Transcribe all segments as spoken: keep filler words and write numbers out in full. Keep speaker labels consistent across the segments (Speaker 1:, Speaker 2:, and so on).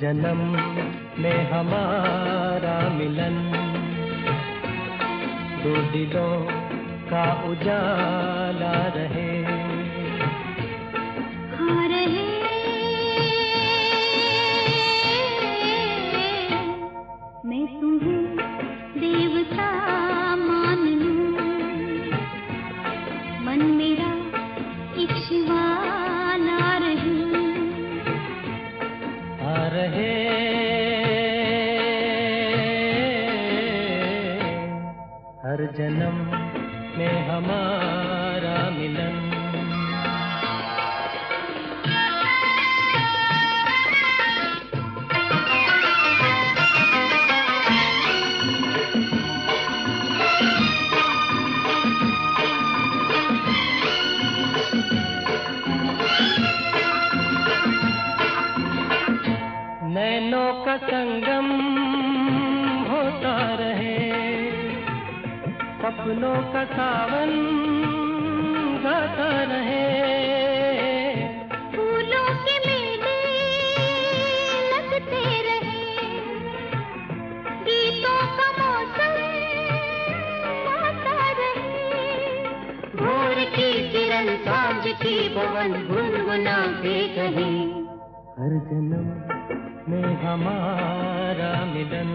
Speaker 1: जन्म में हमारा मिलन, दो दिलों का उजाला रहे।
Speaker 2: हाँ रहे, मैं तुम्हें देवता मान लूं, मन मेरा एक शिवाला रहे।
Speaker 1: आ रहे हर जन्म में हमारा मिलन। नैनों का संगम होता रहे, सपनों का सावन गाता रहे।
Speaker 2: फूलों के मेले लगते रहे, गीतों का मौसम आता रहे। भोर की किरण सांझ की पवन गुनगुनाते कहे।
Speaker 1: हर जन्म में हमारा मिलन।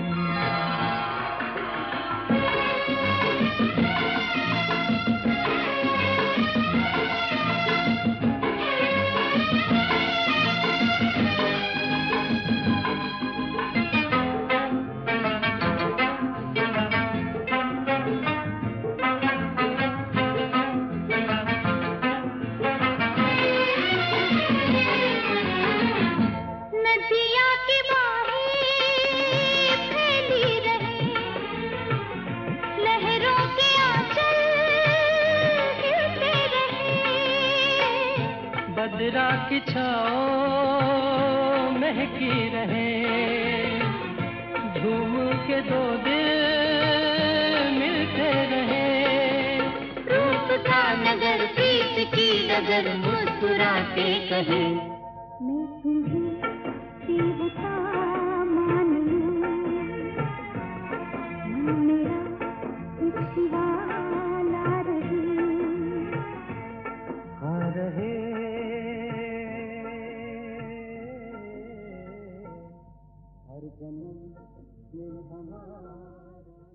Speaker 1: बदरा की छाँव महकी रहे, झूम के दो दिल मिलते रहे।
Speaker 2: रूप का नगर प्रीत की नगर मुस्कुराते कहे। मैं तुम्हें देवता मान लूं, मन मेरा एक शिवाला रहे।
Speaker 1: हाँ रहे हर जन्म में हमारा